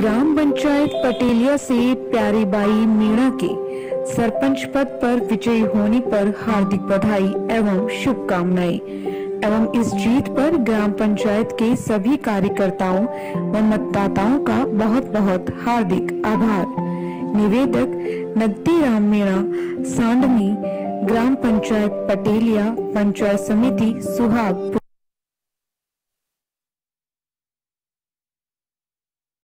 ग्राम पंचायत पटेलिया से प्यारी बाई मीणा के सरपंच पद पर विजयी होने पर हार्दिक बधाई एवं शुभकामनाएं एवं इस जीत पर ग्राम पंचायत के सभी कार्यकर्ताओं व मतदाताओं का बहुत बहुत हार्दिक आभार। निवेदक नगदी राम मीणा, सांडनी, ग्राम पंचायत पटेलिया, पंचायत समिति सुहाग।